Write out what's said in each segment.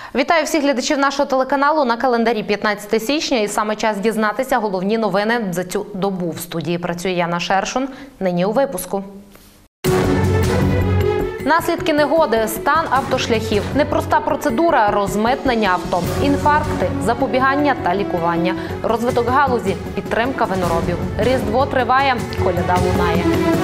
Вітаю всіх глядачів нашого телеканалу на календарі 15 січня і саме час дізнатися головні новини за цю добу. В студії працює Яна Шершун. Нині у випуску. Наслідки негоди, стан автошляхів, непроста процедура розмитнення авто, інфаркти, запобігання та лікування, розвиток галузі, підтримка виноробів. Різдво триває, коляда лунає.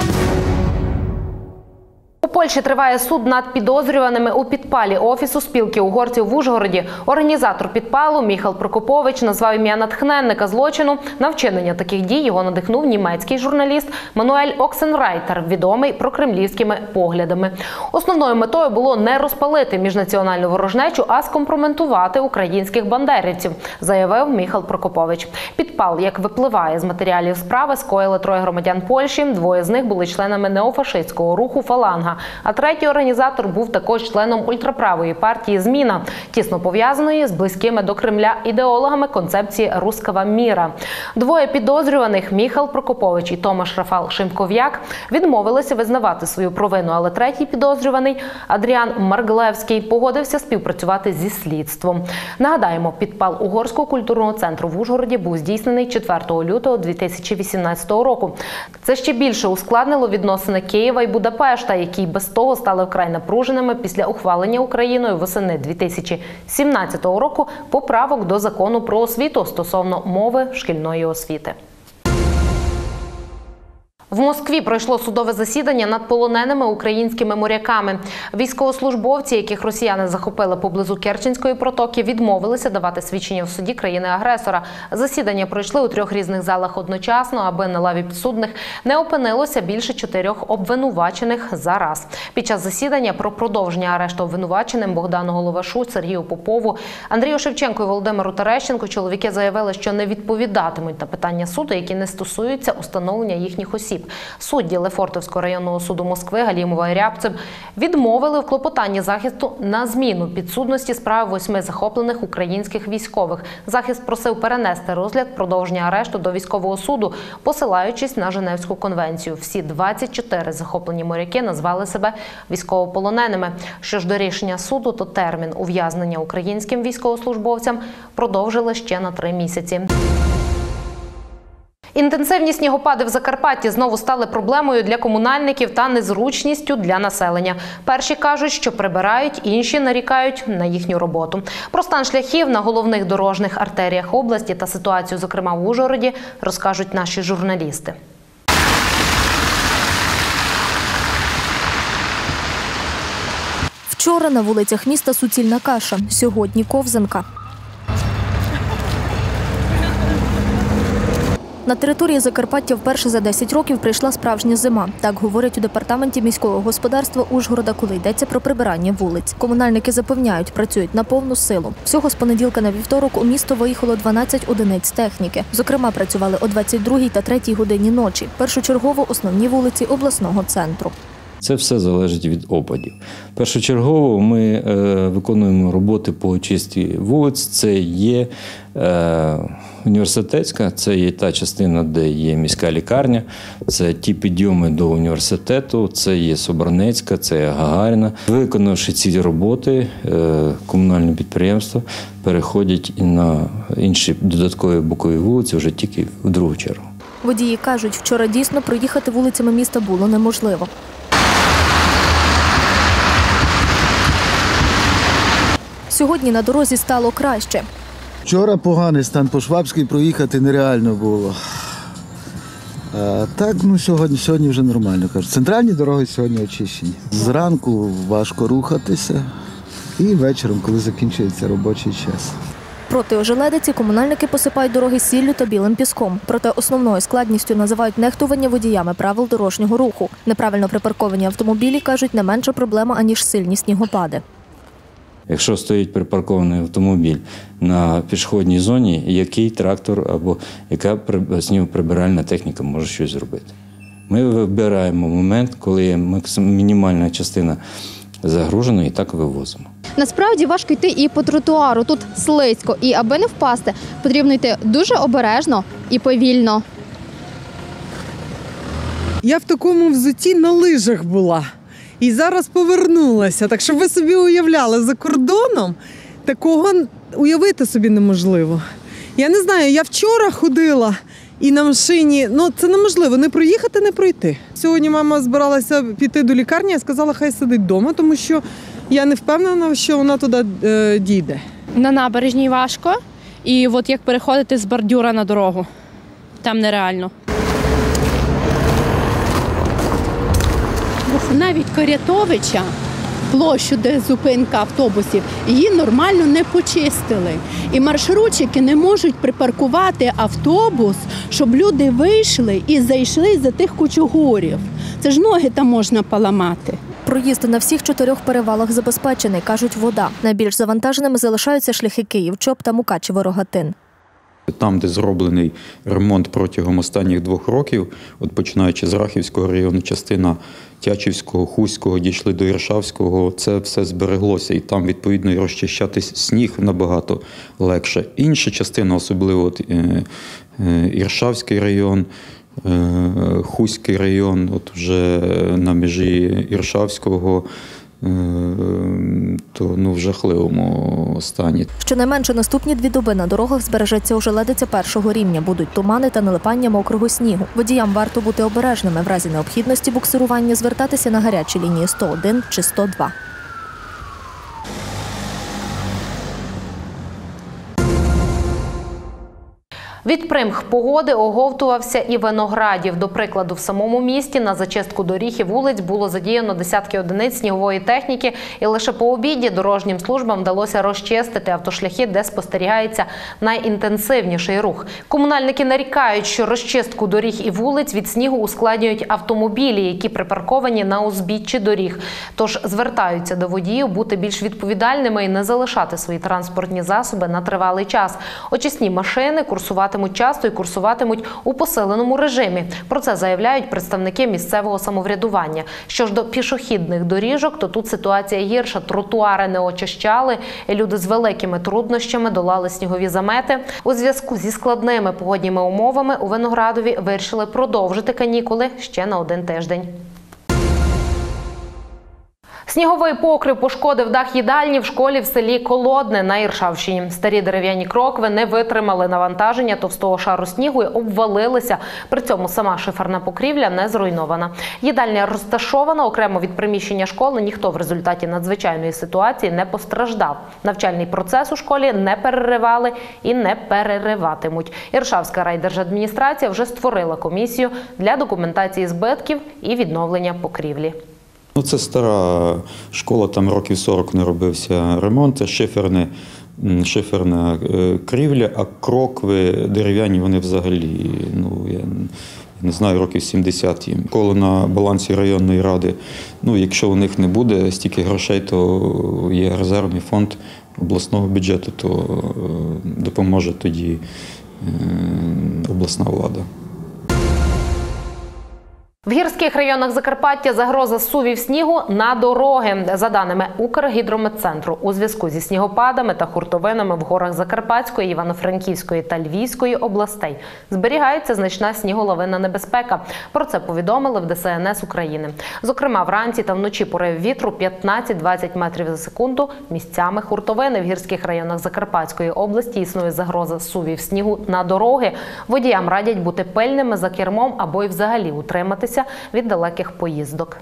У Польщі триває суд над підозрюваними у підпалі Офісу спілки угорців в Ужгороді. Організатор підпалу Міхал Прокопович назвав ім'я натхненника злочину. На вчинення таких дій його надихнув німецький журналіст Мануель Оксенрайтер, відомий прокремлівськими поглядами. Основною метою було не розпалити міжнаціональну ворожнечу, а скомпрометувати українських бандерівців, заявив Міхал Прокопович. Підпал, як випливає з матеріалів справи, скоїли троє громадян Польщі. Двоє з них були членами неофашистського руху «Фаланга». А третій організатор був також членом ультраправої партії «Зміна», тісно пов'язаної з близькими до Кремля ідеологами концепції «Руского міра». Двоє підозрюваних – Міхал Прокопович і Томаш Рафал Шимков'як – відмовилися визнавати свою провину, але третій підозрюваний – Адріан Марглевський – погодився співпрацювати зі слідством. Нагадаємо, підпал Угорського культурного центру в Ужгороді був здійснений 4 лютого 2018 року. Це ще більше ускладнило відносини Києва і Будапешта, які без того стали вкрай напруженими після ухвалення Україною восени 2017 року поправок до Закону про освіту стосовно мови шкільної освіти. В Москві пройшло судове засідання над полоненими українськими моряками. Військовослужбовці, яких росіяни захопили поблизу Керченської протоки, відмовилися давати свідчення в суді країни-агресора. Засідання пройшли у 3 різних залах одночасно, аби на лаві підсудних не опинилося більше 4 обвинувачених зараз. Під час засідання про продовження арешту обвинуваченим Богдану Головашу, Сергію Попову, Андрію Шевченку і Володимиру Терещенку чоловіки заявили, що не відповідатимуть на питання суду, які не стосуються установлення їхніх осіб. Судді Лефортовського районного суду Москви Галімова і Рябцев відмовили в клопотанні захисту на зміну підсудності справи 8 захоплених українських військових. Захист просив перенести розгляд продовження арешту до військового суду, посилаючись на Женевську конвенцію. Всі 24 захоплені моряки назвали себе військовополоненими. Що ж до рішення суду, то термін ув'язнення українським військовослужбовцям продовжили ще на 3 місяці. Інтенсивні снігопади в Закарпатті знову стали проблемою для комунальників та незручністю для населення. Перші кажуть, що прибирають, інші нарікають на їхню роботу. Про стан шляхів на головних дорожніх артеріях області та ситуацію, зокрема в Ужгороді, розкажуть наші журналісти. Вчора на вулицях міста суцільна каша, сьогодні ковзанка. На території Закарпаття вперше за 10 років прийшла справжня зима. Так говорять у департаменті міського господарства Ужгорода, коли йдеться про прибирання вулиць. Комунальники запевняють, працюють на повну силу. Всього з понеділка на вівторок у місто виїхало 12 одиниць техніки. Зокрема, працювали о 22-й та 3-й годині ночі. Першочергово основні вулиці обласного центру. Це все залежить від опадів. Першочергово ми виконуємо роботи по очистці вулиць. Це є університетська, це є та частина, де є міська лікарня, це ті підйоми до університету, це є Собранецька, це є Гагаріна. Виконавши ці роботи, комунальне підприємство переходять і на інші додаткові бокові вулиці вже тільки в другу чергу. Водії кажуть, вчора дійсно проїхати вулицями міста було неможливо. Сьогодні на дорозі стало краще. Вчора поганий стан по Швабській, проїхати нереально було. Так, сьогодні вже нормально, кажуть. Центральні дороги сьогодні очищені. Зранку важко рухатися і вечором, коли закінчується робочий час. Проти ожеледиці комунальники посипають дороги сіллю та білим піском. Проте основною складністю називають нехтування водіями правил дорожнього руху. Неправильно припарковані автомобілі, кажуть, не менша проблема, аніж сильні снігопади. Якщо стоїть припаркований автомобіль на пішохідній зоні, який трактор або яка снігоприбиральна техніка може щось зробити? Ми вибираємо момент, коли мінімальна частина загружена, і так вивозимо. Насправді важко йти і по тротуару, тут слизько, і аби не впасти, потрібно йти дуже обережно і повільно. Я в такому взутті на лижах була. І зараз повернулася. Так, щоб ви собі уявляли, за кордоном Такого уявити собі неможливо. Я не знаю, я вчора ходила і на машині, це неможливо, не проїхати, не пройти. Сьогодні мама збиралася піти до лікарні, я сказала, хай сидить вдома, тому що я не впевнена, що вона туди дійде. На набережній важко, і от як переходити з бордюра на дорогу, там нереально. Навіть Корятовича, площу, де зупинка автобусів, її нормально не почистили. І маршрутчики не можуть припаркувати автобус, щоб люди вийшли і зайшли за тих кучугурів. Це ж ноги там можна поламати. Проїзд на всіх 4 перевалах забезпечений, кажуть, вода. Найбільш завантаженими залишаються шляхи Київ-Чоп та Мукачево-Рогатин. Там, де зроблений ремонт протягом останніх 2 років, от починаючи з Рахівського району, частина Тячівського, Хуського, дійшли до Іршавського, це все збереглося. І там, відповідно, і розчищатись сніг набагато легше. Інша частина, особливо от, Іршавський район, Хуський район, от вже на межі Іршавського, то в жахливому стані. Щонайменше наступні 2 доби на дорогах збережеться ожеледиця першого рівня. Будуть тумани та налипання мокрого снігу. Водіям варто бути обережними. В разі необхідності буксирування звертатися на гарячі лінії 101 чи 102. Від примх погоди оговтувався і Виноградів. До прикладу, в самому місті на зачистку доріг і вулиць було задіяно десятки одиниць снігової техніки, і лише по обіді дорожнім службам вдалося розчистити автошляхи, де спостерігається найінтенсивніший рух. Комунальники нарікають, що розчистку доріг і вулиць від снігу ускладнюють автомобілі, які припарковані на узбіччі доріг. Тож звертаються до водіїв бути більш відповідальними і не залишати свої транспортні засоби на тривалий час. Очисні машини курсуватимуть часто і курсуватимуть у посиленому режимі. Про це заявляють представники місцевого самоврядування. Що ж до пішохідних доріжок, то тут ситуація гірша. Тротуари не очищали, і люди з великими труднощами долали снігові замети. У зв'язку зі складними погодніми умовами у Виноградові вирішили продовжити канікули ще на 1 тиждень. Сніговий покрив пошкодив дах їдальні в школі в селі Колодне на Іршавщині. Старі дерев'яні крокви не витримали навантаження товстого шару снігу і обвалилися. При цьому сама шиферна покрівля не зруйнована. Їдальня розташована окремо від приміщення школи. Ніхто в результаті надзвичайної ситуації не постраждав. Навчальний процес у школі не переривали і не перериватимуть. Іршавська райдержадміністрація вже створила комісію для документації збитків і відновлення покрівлі. Це стара школа, там років 40 не робився ремонт, це шиферна крівля, а крокви дерев'яні, вони взагалі, я не знаю, років 70 їм. Коли на балансі районної ради, якщо у них не буде стільки грошей, то є резервний фонд обласного бюджету, то допоможе тоді обласна влада. В гірських районах Закарпаття загроза зсувів снігу на дороги. За даними Укргідрометцентру, у зв'язку зі снігопадами та хуртовинами в горах Закарпатської, Івано-Франківської та Львівської областей зберігається значна сніголовинна небезпека. Про це повідомили в ДСНС України. Зокрема, вранці та вночі пориви вітру 15-20 метрів за секунду, місцями хуртовини. В гірських районах Закарпатської області існує загроза зсувів снігу на дороги. Водіям радять бути пильними за кермом або й взагалі утриматися від далеких поїздок.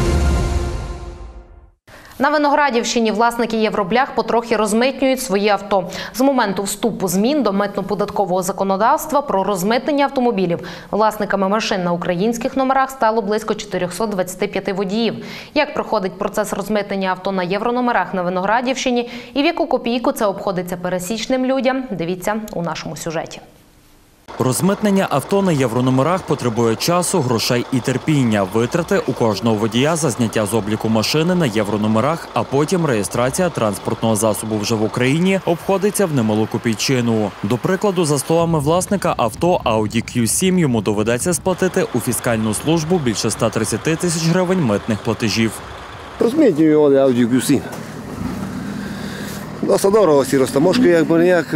На Виноградівщині власники євроблях потрохи розмитнюють свої авто. З моменту вступу змін до митно-податкового законодавства про розмитнення автомобілів власниками машин на українських номерах стало близько 425 водіїв. Як проходить процес розмитнення авто на єврономерах на Виноградівщині і в яку копійку це обходиться пересічним людям, дивіться у нашому сюжеті. Розмитнення авто на єврономерах потребує часу, грошей і терпіння. Витрати у кожного водія за зняття з обліку машини на єврономерах, а потім реєстрація транспортного засобу вже в Україні обходиться в немалу копійчину. До прикладу, за словами власника авто Audi Q7, йому доведеться сплатити у фіскальну службу більше 130 тисяч гривень митних платежів. Розмитнюю Audi Q7. Досить дорого ці розтаможки, якби ніяк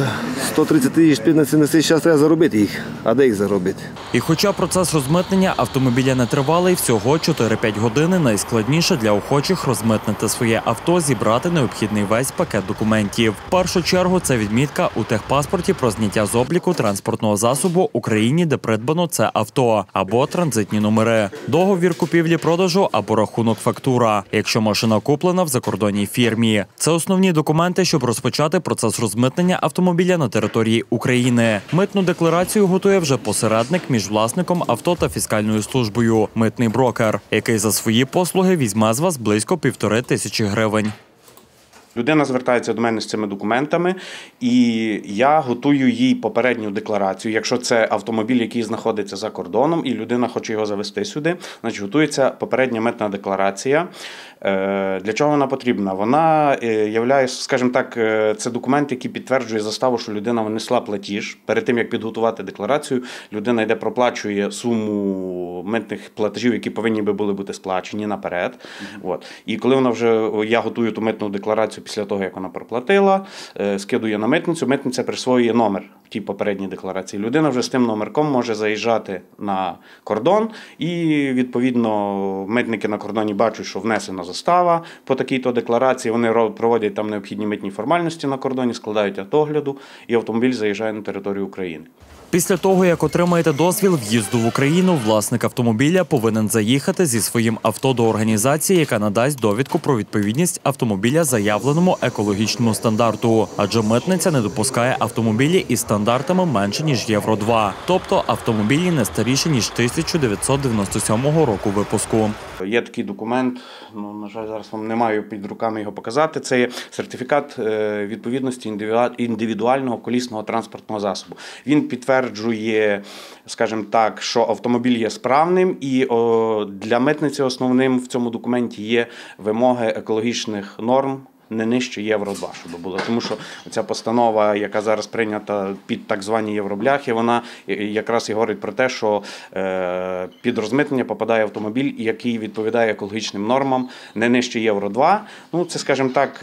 130 тисяч на цей час треба заробити їх. А де їх заробити? І хоча процес розмитнення автомобіля не тривалий, всього 4-5 годин, найскладніше для охочих розмитнити своє авто, зібрати необхідний весь пакет документів. В першу чергу це відмітка у техпаспорті про зняття з обліку транспортного засобу Україні, де придбано це авто, або транзитні номери, договір купівлі-продажу або рахунок-фактура, якщо машина куплена в закордонній фірмі. Це основні документи, щоб розпочати процес розмитнення автомобіля на території України. Митну декларацію готує вже посередник між власником авто та фіскальною службою – митний брокер, який за свої послуги візьме з вас близько 1500 гривень. Людина звертається до мене з цими документами, і я готую їй попередню декларацію. Якщо це автомобіль, який знаходиться за кордоном, і людина хоче його завести сюди, значить готується попередня митна декларація. Для чого вона потрібна? Вона являє, скажімо так, це документ, який підтверджує заставу, що людина внесла платіж. Перед тим, як підготувати декларацію, людина йде проплачує суму митних платежів, які повинні би були бути сплачені наперед. І коли вона вже, я готую ту митну декларацію після того, як вона проплатила, скидує на митницю, митниця присвоює номер в тій попередній декларації. Людина вже з тим номерком може заїжджати на кордон, і, відповідно, митники на кордоні бачать, що внесена застава по такій-то декларації, вони проводять там необхідні митні формальності на кордоні, складають автогляду, і автомобіль заїжджає на територію України. Після того, як отримаєте дозвіл в'їзду в Україну, власник автомобіля повинен заїхати зі своїм авто до організації, яка надасть довідку про відповідність автомобіля заявленому екологічному стандарту. Адже митниця не допускає автомобілі із стандартами менше, ніж Євро-2. Тобто автомобілі не старіші, ніж 1997 року випуску. Є такий документ, на жаль, зараз вам не маю під руками його показати. Це є сертифікат відповідності індивідуального колісного транспортного засобу. Він підтверджує, скажімо так, що автомобіль є справним, і для митниці основним в цьому документі є вимоги екологічних норм не нижче Євро-2, щоб було. Тому що ця постанова, яка зараз прийнята під так звані євробляхи, вона якраз і говорить про те, що під розмитнення попадає автомобіль, який відповідає екологічним нормам не нижче Євро-2. Це, скажімо так,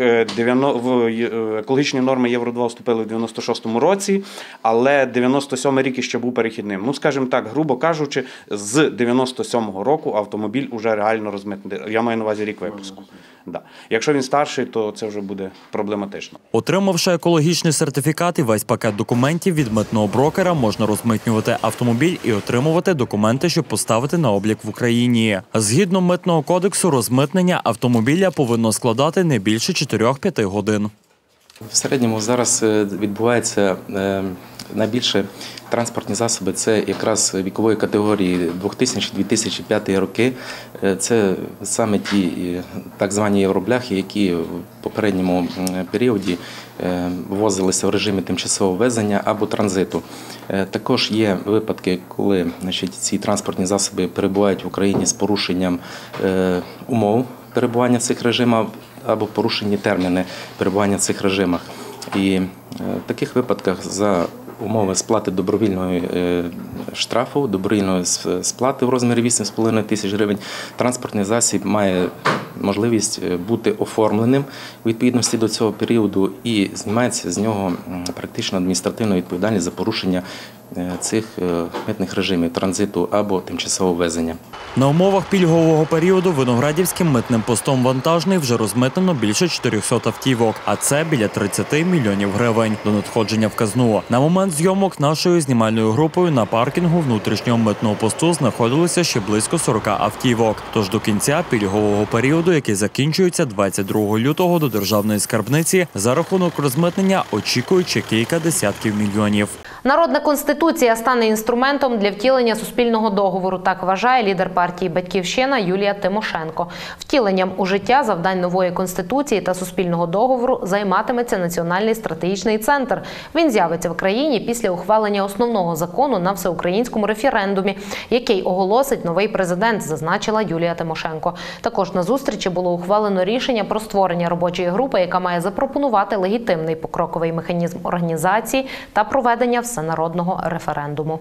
екологічні норми Євро-2 вступили в 96-му році, але 97-й рік ще був перехідним. Скажімо так, грубо кажучи, з 97-го року автомобіль уже реально розмитнений. Я маю на увазі рік випуску. Якщо він старший, то це вже буде проблематично. Отримавши екологічний сертифікат і весь пакет документів від митного брокера, можна розмитнювати автомобіль і отримувати документи, щоб поставити на облік в Україні. Згідно Митного кодексу, розмитнення автомобіля повинно складати не більше 4-5 годин. В середньому зараз відбувається найбільше транспортні засоби, це якраз вікової категорії 2000-2005 роки. Це саме ті так звані євробляхи, які в попередньому періоді ввозилися в режимі тимчасового ввезення або транзиту. Також є випадки, коли ці транспортні засоби перебувають в Україні з порушенням умов перебування в цих режимах або порушені терміни перебування в цих режимах. І в таких випадках за умови сплати добровільного штрафу, добровільної сплати в розмірі 8,5 тисяч гривень, транспортний засіб має можливість бути оформленим у відповідності до цього періоду і знімається з нього практично адміністративна відповідальність за порушення цих митних режимів транзиту або тимчасового ввезення. На умовах пільгового періоду Виноградівським митним постом «Вантажний» вже розмитнено більше 400 автівок, а це біля 30 мільйонів гривень до надходження в казну. На момент зйомок нашою знімальною групою на паркінгу внутрішнього митного посту знаходилося ще близько 40 автівок. Тож до кінця пільгового періоду, який закінчується 22 лютого, до державної скарбниці за рахунок розмитнення очікують ще кілька десятків мільйонів. Народна конституція стане інструментом для втілення суспільного договору, так вважає лідер партії «Батьківщина» Юлія Тимошенко. Втіленням у життя завдань нової конституції та суспільного договору займатиметься Національний стратегічний центр. Він з'явиться в країні після ухвалення основного закону на всеукраїнському референдумі, який оголосить новий президент, зазначила Юлія Тимошенко. Також на зустрічі було ухвалено рішення про створення робочої групи, яка має запропонувати легітимний покроковий механізм організації та проведення всенародного референдуму.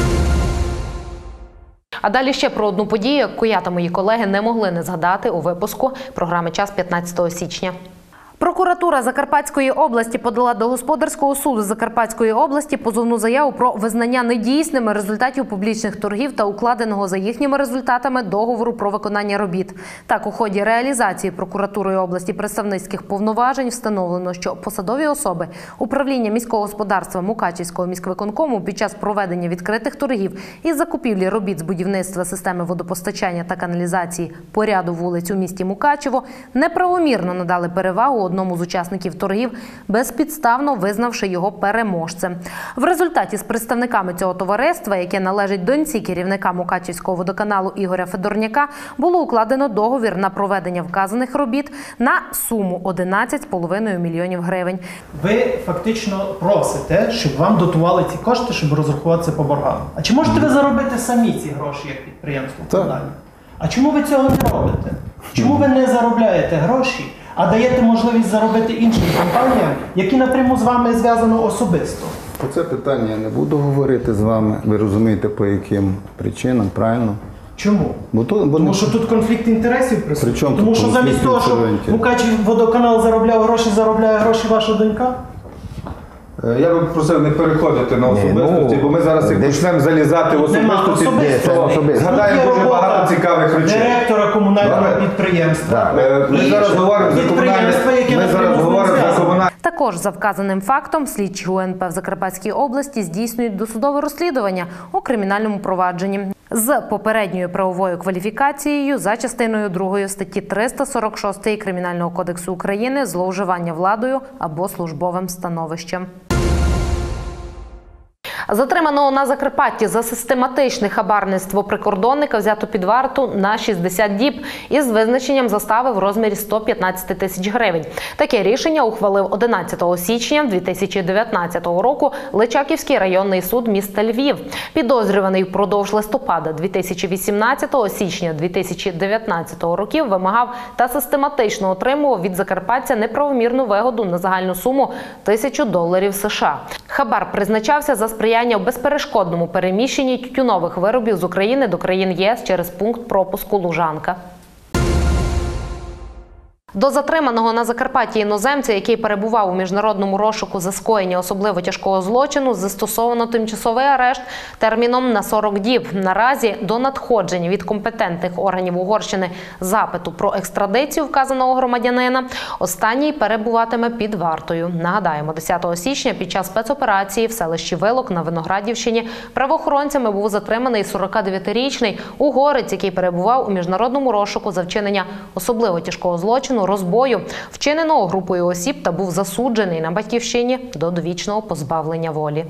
А далі ще про одну подію, яку я та мої колеги не могли не згадати у випуску програми «Час» 15 січня. Прокуратура Закарпатської області подала до Господарського суду Закарпатської області позовну заяву про визнання недійсними результатів публічних торгів та укладеного за їхніми результатами договору про виконання робіт. Так, у ході реалізації прокуратурою області представницьких повноважень встановлено, що посадові особи управління міського господарства Мукачівського міськвиконкому під час проведення відкритих торгів із закупівлі робіт з будівництва системи водопостачання та каналізації по ряду вулиць у місті Мукачево неправомірно надали перевагу одному з учасників торгів, безпідставно визнавши його переможцем. В результаті з представниками цього товариства, яке належить доньці керівника Мукачівського водоканалу Ігоря Федорняка, було укладено договір на проведення вказаних робіт на суму 11,5 мільйонів гривень. Ви фактично просите, щоб вам дотували ці кошти, щоб розрахуватися по боргам. А чи можете ви заробити самі ці гроші як підприємство комунальне? А чому ви цього не робите? Чому ви не заробляєте гроші, а даєте можливість заробити іншим компаніям, які напряму з вами зв'язано особисто? Про це питання я не буду говорити з вами. Ви розумієте, по яким причинам, правильно? Чому? Тому що тут конфлікт інтересів присутній. Тому що замість того, щоб Мукачів водоканал заробляє гроші ваша донька? Я би просив не переходити на особистості, бо ми зараз як почнемо залізати в особистості, то згадаємо дуже багато цікавих речей. Директора комунального підприємства. Ми зараз говоримо за комунальне. Також за вказаним фактом слідчі УНП в Закарпатській області здійснюють досудове розслідування у кримінальному провадженні з попередньою правовою кваліфікацією за частиною 2 статті 346 Кримінального кодексу України «Зловживання владою або службовим становищем». Затриманого на Закарпатті за систематичне хабарництво прикордонника взято під варту на 60 діб із визначенням застави в розмірі 115 тисяч гривень. Таке рішення ухвалив 11 січня 2019 року Личаківський районний суд міста Львів. Підозрюваний впродовж листопада 2018 січня 2019 років вимагав та систематично отримував від закарпатця неправомірну вигоду на загальну суму $1000 США. Хабар призначався за сприяння в безперешкодному переміщенні тютюнових виробів з України до країн ЄС через пункт пропуску «Лужанка». До затриманого на Закарпатті іноземця, який перебував у міжнародному розшуку за скоєння особливо тяжкого злочину, застосовано тимчасовий арешт терміном на 40 діб. Наразі до надходження від компетентних органів Угорщини запиту про екстрадицію вказаного громадянина останній перебуватиме під вартою. Нагадаємо, 10 січня під час спецоперації в селищі Вилок на Виноградівщині правоохоронцями був затриманий 49-річний угорець, який перебував у міжнародному розшуку за вчинення особливо тяжкого злочину розбою, вчиненого групою осіб, та був засуджений на батьківщині до довічного позбавлення волі.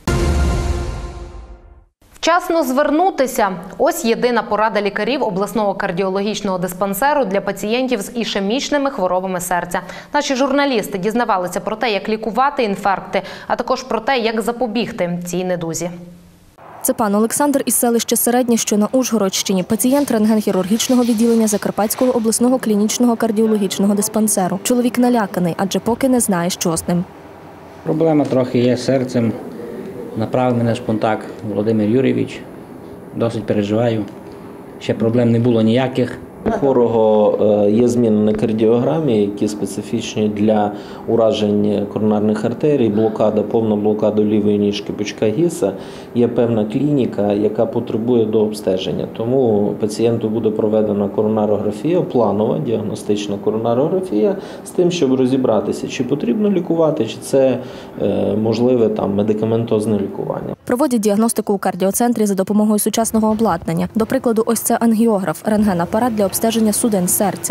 Вчасно звернутися – ось єдина порада лікарів обласного кардіологічного диспансеру для пацієнтів з ішемічними хворобами серця. Наші журналісти дізнавалися про те, як лікувати інфаркти, а також про те, як запобігти цій недузі. Це пан Олександр із селища Середнє, що на Ужгородщині. Пацієнт рентген-хірургічного відділення Закарпатського обласного клінічного кардіологічного диспансеру. Чоловік наляканий, адже поки не знає, що з ним. Проблема трохи є з серцем. Направив мене шпунтак Володимир Юрійович. Досить переживаю. Ще проблем не було ніяких. У хворого є зміни на кардіограмі, які специфічні для уражень коронарних артерій, блокада, повна блокада лівої ніжки пучка Гісса. Є певна клініка, яка потребує до обстеження. Тому пацієнту буде проведена коронарографія, планова діагностична коронарографія, з тим, щоб розібратися, чи потрібно лікувати, чи це можливе медикаментозне лікування. Проводять діагностику у кардіоцентрі за допомогою сучасного обладнання. До прикладу, ось це ангіограф – рентген-апарат для обстеження судин серця.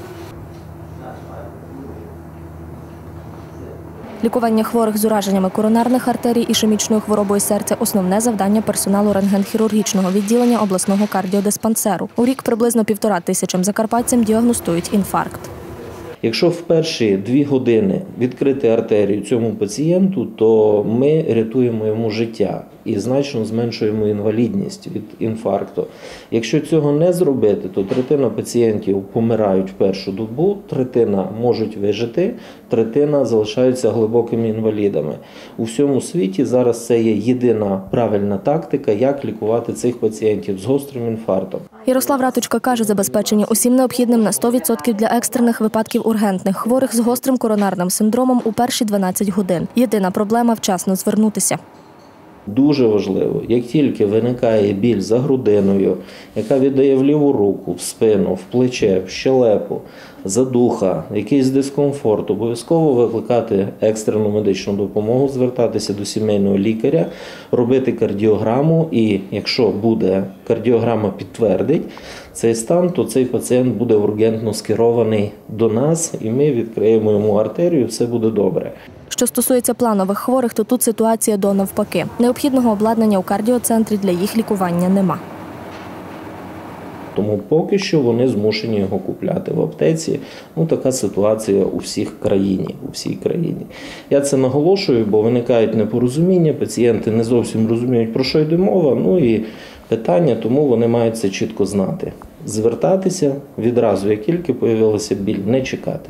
Лікування хворих з ураженнями коронарних артерій і ішемічною хворобою серця – основне завдання персоналу рентген-хірургічного відділення обласного кардіодиспансеру. У рік приблизно 1500 закарпатцям діагностують інфаркт. Якщо в перші 2 години відкрити артерію цьому пацієнту, то ми рятуємо йому життя. і значно зменшуємо інвалідність від інфаркту. Якщо цього не зробити, то третина пацієнтів помирають в першу добу, третина можуть вижити, третина залишаються глибокими інвалідами. У всьому світі зараз це є єдина правильна тактика, як лікувати цих пацієнтів з гострим інфарктом. Ярослав Раточка каже, забезпечені усім необхідним на 100% для екстрених випадків ургентних хворих з гострим коронарним синдромом у перші 12 годин. Єдина проблема – вчасно звернутися. Дуже важливо, як тільки виникає біль за грудиною, яка віддає в ліву руку, в спину, в плече, в щелепу, задуха, якийсь дискомфорт, обов'язково викликати екстрену медичну допомогу, звертатися до сімейного лікаря, робити кардіограму і, якщо буде кардіограма підтвердить цей стан, то цей пацієнт буде ургентно скерований до нас і ми відкриємо йому артерію, все буде добре. Що стосується планових хворих, то тут ситуація до навпаки. Необхідного обладнання у кардіоцентрі для їх лікування нема. Тому поки що вони змушені його купляти в аптеці. Така ситуація у всій країні. Я це наголошую, бо виникають непорозуміння, пацієнти не зовсім розуміють, про що йде мова, і питання, тому вони мають це чітко знати. Звертатися відразу, як тільки з'явилася біль, не чекати.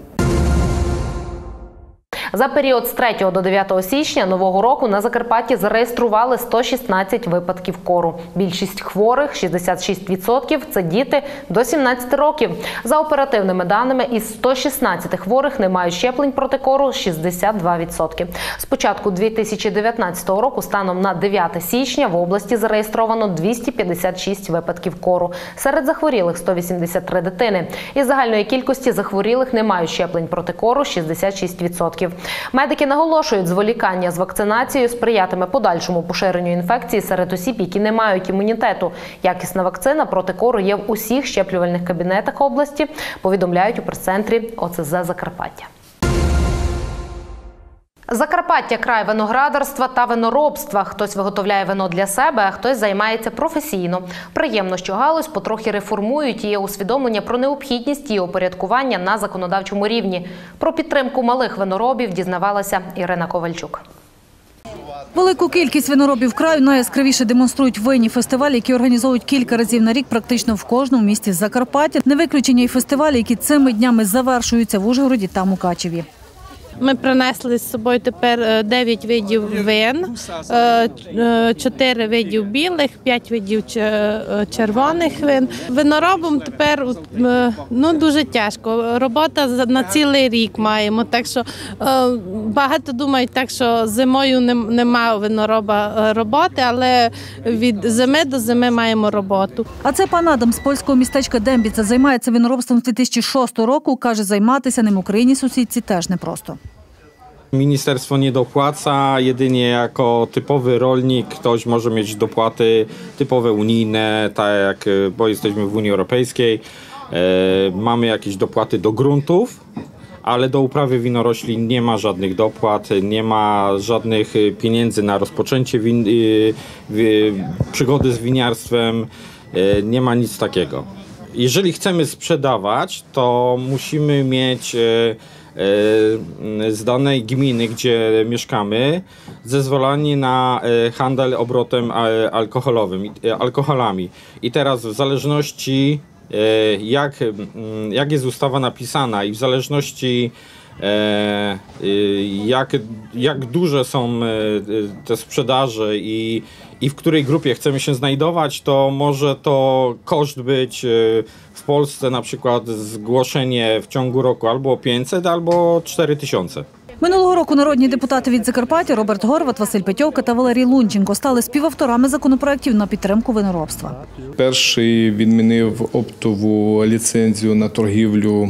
За період з 3 до 9 січня нового року на Закарпатті зареєстрували 116 випадків кору. Більшість хворих, 66%, це діти до 17 років. За оперативними даними, із 116 хворих не мають щеплень проти кору 62%. З початку 2019 року станом на 9 січня в області зареєстровано 256 випадків кору. Серед захворілих 183 дитини. Із загальної кількості захворілих не мають щеплень проти кору 66%. Медики наголошують, зволікання з вакцинацією сприятиме подальшому поширенню інфекції серед осіб, які не мають імунітету. Якісна вакцина проти кору є в усіх щеплювальних кабінетах області, повідомляють у прес-центрі ОЦЗ Закарпаття. Закарпаття – край виноградарства та виноробства. Хтось виготовляє вино для себе, а хтось займається професійно. Приємно, що галузь потрохи реформують і є усвідомлення про необхідність її упорядкування на законодавчому рівні. Про підтримку малих виноробів дізнавалася Ірина Ковальчук. Велику кількість виноробів краю найяскравіше демонструють винні фестивалі, які організовують кілька разів на рік практично в кожному місті Закарпаття. Не виключення й фестивалі, які цими днями завершуються в Ужгороді та Мукачеві. Ми принесли з собою тепер 9 видів вин, 4 видів білих, 5 видів червоних вин. Виноробом тепер дуже тяжко. Робота на цілий рік маємо, так що багато думають, так що зимою немає винороба роботи, але від зими до зими маємо роботу. А це пан Адам з польського містечка Дембіца займається виноробством з 2006 року. Каже, zajmatися ним Україні сусідці теж непросто. Ministerstwo nie dopłaca, jedynie jako typowy rolnik ktoś może mieć dopłaty typowe unijne, tak jak, bo jesteśmy w Unii Europejskiej. Mamy jakieś dopłaty do gruntów, ale do uprawy winoroślin nie ma żadnych dopłat, nie ma żadnych pieniędzy na rozpoczęcie przygody z winiarstwem, nie ma nic takiego. Jeżeli chcemy sprzedawać, to musimy mieć z danej gminy, gdzie mieszkamy, zezwolenie na handel obrotem alkoholami. I teraz w zależności jak jest ustawa napisana i w zależności jak duże są te sprzedaże i w której grupie chcemy się znajdować, to może to koszt być w Polsce na przykład zgłoszenie w ciągu roku albo 500, albo 4000. Минулого року народні депутати від Закарпаття Роберт Горват, Василь Петьовка та Валерій Лунченко стали співавторами законопроєктів на підтримку виноробства. Перший відмінив оптову ліцензію на торгівлю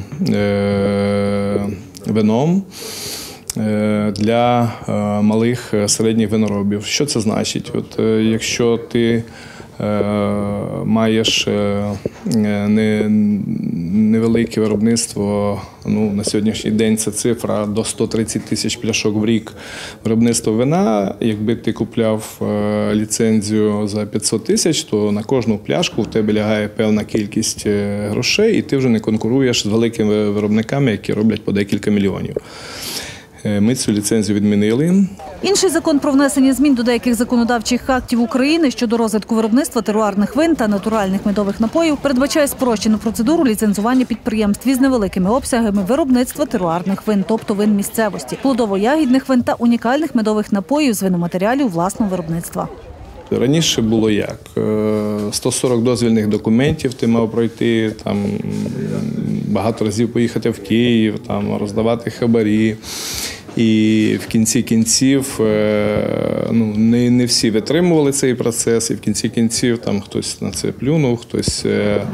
вином для малих середніх виноробів. Що це значить? Якщо ти маєш невелике виробництво, на сьогоднішній день це цифра до 130 тисяч пляшок в рік виробництва вина. Якби ти купляв ліцензію за 500 тисяч, то на кожну пляшку в тебе лягає певна кількість грошей, і ти вже не конкуруєш з великими виробниками, які роблять по декілька мільйонів. Ми цю ліцензію відмінили. Інший закон про внесення змін до деяких законодавчих актів України щодо розвитку виробництва теруарних вин та натуральних медових напоїв передбачає спрощену процедуру ліцензування підприємств із невеликими обсягами виробництва теруарних вин, тобто вин місцевості, плодово-ягідних вин та унікальних медових напоїв з виноматеріалів власного виробництва. Раніше було як? 140 дозвільних документів ти мав пройти, там, багато разів поїхати в Київ, там, роздавати хабарі. І в кінці кінців не всі витримували цей процес, і в кінці кінців там хтось на це плюнув, хтось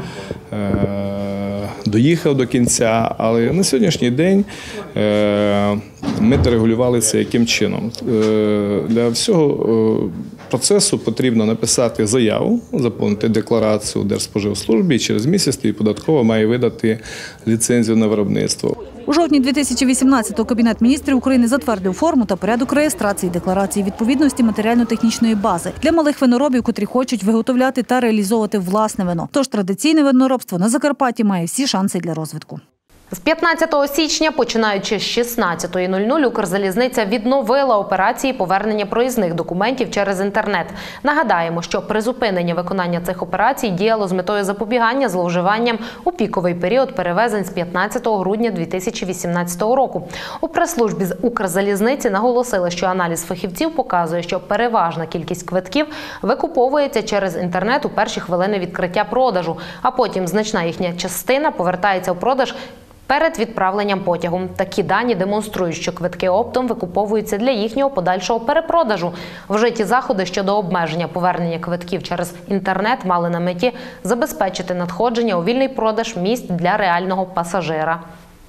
доїхав до кінця. Але на сьогоднішній день ми дорегулювали це яким чином. Для всього процесу потрібно написати заяву, заповнити декларацію у Держспоживслужбі, і через місяць тобі податкова має видати ліцензію на виробництво. У жовтні 2018-го Кабінет міністрів України затвердив форму та порядок реєстрації декларації відповідності матеріально-технічної бази для малих виноробів, котрі хочуть виготовляти та реалізовувати власне вино. Тож традиційне виноробство на Закарпатті має всі шанси для розвитку. З 15 січня, починаючи з 16:00, Укрзалізниця відновила операції повернення проїзних документів через інтернет. Нагадаємо, що призупинення виконання цих операцій діяло з метою запобігання зловживанням у піковий період перевезень з 15 грудня 2018 року. У прес-службі з Укрзалізниці наголосили, що аналіз фахівців показує, що переважна кількість квитків викуповується через інтернет у перші хвилини відкриття продажу, а потім значна їхня частина повертається у продаж перед відправленням потягу. Такі дані демонструють, що квитки оптом викуповуються для їхнього подальшого перепродажу. Вжиті заходи щодо обмеження повернення квитків через інтернет мали на меті забезпечити надходження у вільний продаж місць для реального пасажира.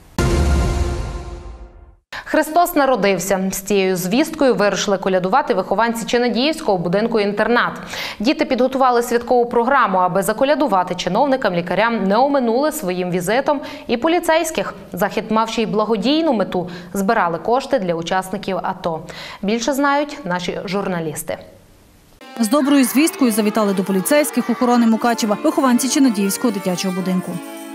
Христос народився. З цією звісткою вирішили колядувати вихованці Чинадіївського будинку-інтернат. Діти підготували святкову програму, аби заколядувати чиновникам, лікарям не оминули своїм візитом і поліцейських. Захід мав ще й благодійну мету – збирали кошти для учасників АТО. Більше знають наші журналісти. З доброю звісткою завітали до поліцейських охорони Мукачева вихованці Чинадіївського дитячого будинку.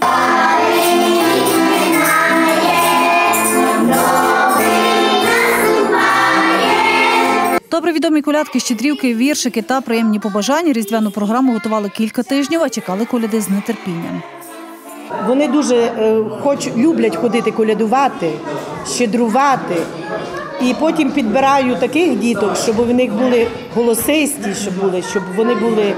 Добре відомі колядки, щедрівки, віршики та приємні побажання різдвяну програму готували кілька тижнів, а чекали коляди з нетерпінням. Вони дуже люблять ходити колядувати, щедрувати. І потім підбираю таких діток, щоб в них були голосисті, щоб вони були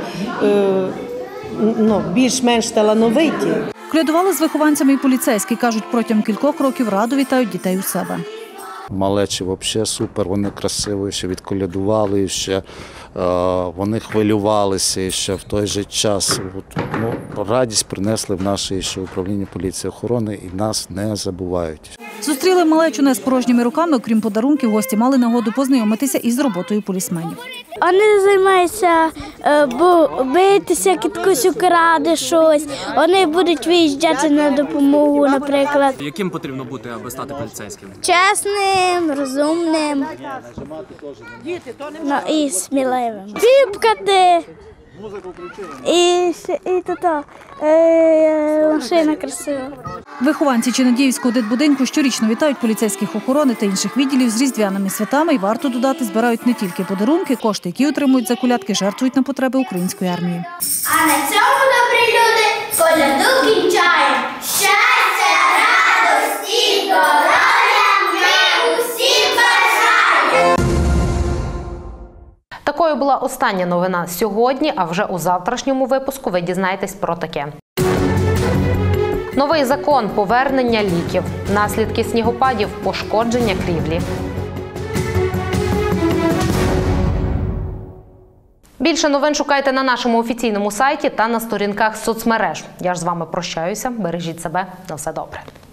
більш-менш талановиті. Колядували з вихованцями і поліцейські, кажуть, протягом кількох років радо вітають дітей у себе. Малечі взагалі супер, вони красиво ще відколядували, ще вони хвилювалися, і ще в той же час радість принесли в наше ще управління поліції охорони і нас не забувають. Зустріли малечу не з порожніми руками, окрім подарунків, гості мали нагоду познайомитися із роботою полісменів. Вони займаються битися, хтось украде щось, вони будуть виїжджати на допомогу, наприклад. Яким потрібно бути, аби стати поліцейським? Чесним, розумним і сміливим. Піпкати і машина красива. Вихованці Чинадіївського дитбудинку щорічно вітають поліцейських охорони та інших відділів з різдвяними святами і, варто додати, збирають не тільки подарунки, кошти, які отримують за колядки, жертвують на потреби української армії. А на цьому, добрі люди, коляду кінчаємо. Щастя, радості, здоров'я ми усім бажаємо! Такою була остання новина сьогодні, а вже у завтрашньому випуску ви дізнаєтесь про таке. Новий закон повернення ліків, наслідки снігопадів, пошкодження крівлі. Більше новин шукайте на нашому офіційному сайті та на сторінках соцмереж. Я ж з вами прощаюся. Бережіть себе. На все добре.